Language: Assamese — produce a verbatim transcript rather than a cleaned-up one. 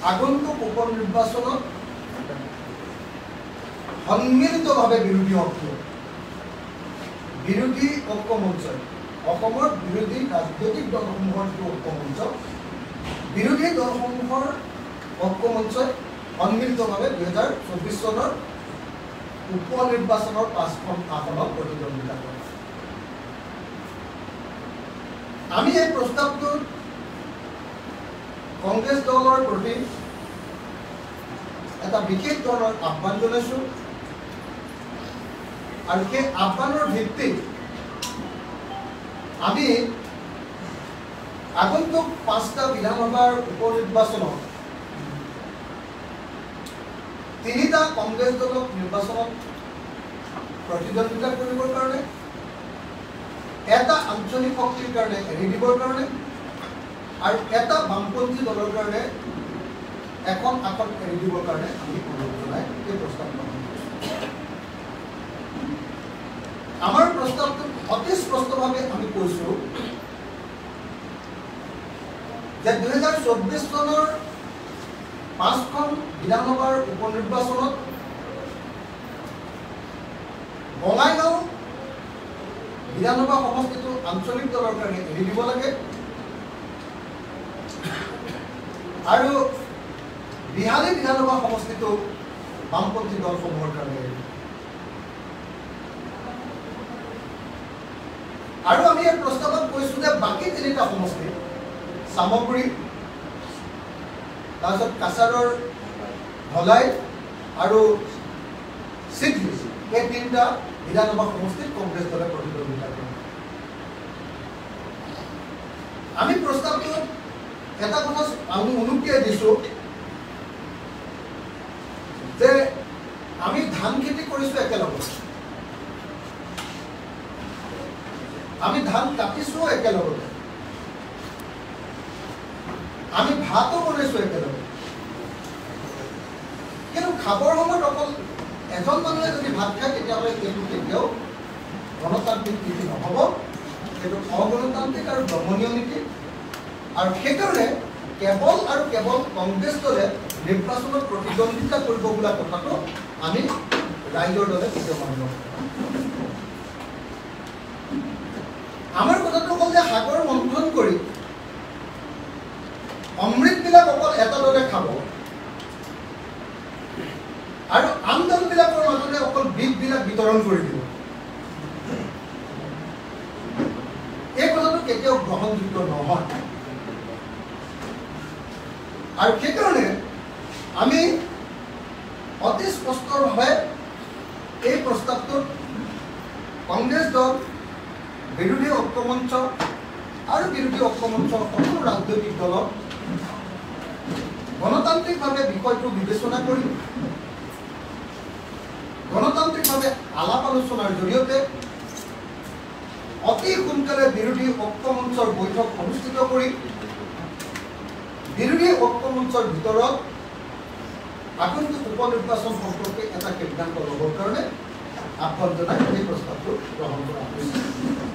আগন্তুক উপ নিৰ্বাচনত সন্মিলিতভাৱে বিৰোধী ঐক্য বিৰোধী ঐক্য মঞ্চই অসমৰ বিৰোধী ৰাজনৈতিক দলসমূহৰ যিটো ঐক্য মঞ্চ বিৰোধী দলসমূহৰ ঐক্য মঞ্চই সন্মিলিতভাৱে দুহেজাৰ চৌব্বিছ চনৰ উপ নিৰ্বাচনৰ পাঁচখন আসনত প্ৰতিদ্বন্দ্বিতা কৰে। আমি এই প্ৰস্তাৱটো কংগ্ৰেছ দলৰ প্ৰতি এটা বিশেষ ধৰণৰ আহ্বান জনাইছোঁ আৰু সেই আহ্বানৰ ভিত্তিত আমি আগন্তুক পাঁচটা বিধানসভাৰ উপ নিৰ্বাচনত তিনিটা কংগ্ৰেছ দলক নিৰ্বাচনত প্ৰতিদ্বন্দ্বিতা কৰিবৰ কাৰণে এটা আঞ্চলিক শক্তিৰ কাৰণে এৰি দিবৰ কাৰণে আৰু এটা বামপন্থী দলৰ কাৰণে এখন আসন এৰি দিবৰ কাৰণে আমি অনুৰোধ জনাই এই প্ৰস্তাৱ গ্ৰহণ কৰিছোঁ। আমাৰ প্ৰস্তাৱটো অতি স্পষ্টভাৱে আমি কৈছোঁ যে দুহেজাৰ চৌব্বিছ চনৰ পাঁচখন বিধানসভাৰ উপ নিৰ্বাচনত বঙাইগাঁও বিধানসভা সমষ্টিটো আঞ্চলিক দলৰ কাৰণে এৰি দিব লাগে আৰু বিহালী বিধানসভা সমষ্টিটো বামপন্থী দলসমূহৰ কাৰণে এৰি আৰু আমি এই প্ৰস্তাৱত কৈছোঁ যে বাকী তিনিটা সমষ্টি চামগুৰি তাৰপিছত কাছাৰৰ ধলাই আৰু চিডলি এই তিনিটা বিধানসভা সমষ্টিত কংগ্ৰেছ দলে প্ৰতিদ্বন্দ্বিতা কৰে। আমি প্ৰস্তাৱটো এটা কথা আমি অনুকিয়াই দিছোঁ যে আমি ধান খেতি কৰিছোঁ একেলগে, আমি ধান কাটিছোঁ একেলগতে, আমি ভাতো বনাইছোঁ একেলগে, কিন্তু খাবৰ সময়ত অকল এজন মানুহে যদি ভাত খায় তেতিয়াহ'লে সেইটো কেতিয়াও গণতান্ত্ৰিক নীতি নহ'ব, সেইটো অগণতান্ত্ৰিক আৰু দমনীয় নীতি। আৰু সেইকাৰণে কেৱল আৰু কেৱল কংগ্ৰেছ দলে নিৰ্বাচনত প্ৰতিদ্বন্দ্বিতা কৰিব বোলা কথাটো আমি ৰাইজৰ দলে কেতিয়াও মানিব নোৱাৰোঁ। আমাৰ কথাটো হ'ল যে সাগৰ মন্থন কৰি অমৃতবিলাক অকল এটা দলে খাব আৰু আন দলবিলাকৰ মাজতে অকল বিষবিলাক বিতৰণ কৰি দিব, এই কথাটো কেতিয়াও গ্ৰহণযোগ্য নহয়। আৰু সেইকাৰণে আমি অতি স্পষ্টভাৱে এই প্ৰস্তাৱটোত কংগ্ৰেছ দল বিৰোধী ঐক্য মঞ্চ আৰু বিৰোধী ঐক্য মঞ্চৰ সকলো ৰাজনৈতিক দলক গণতান্ত্ৰিকভাৱে বিষয়টো বিবেচনা কৰি গণতান্ত্ৰিকভাৱে আলাপ আলোচনাৰ জৰিয়তে অতি সোনকালে বিৰোধী ঐক্য মঞ্চৰ বৈঠক অনুষ্ঠিত কৰি বিৰোধী ঐক্য মঞ্চৰ ভিতৰত আগন্তুক উপ নিৰ্বাচন সম্পৰ্কে এটা সিদ্ধান্ত ল'বৰ কাৰণে আহ্বান জনাই এই প্ৰস্তাৱটো গ্ৰহণ কৰা হৈছে।